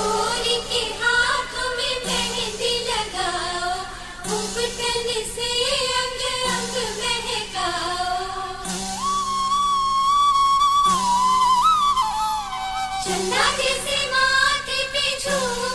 गोरी के हाथों में मेहंदी लगाओ, घूंघटन से अंग अंग महकाओ। चंदा जैसे माथे पे झूम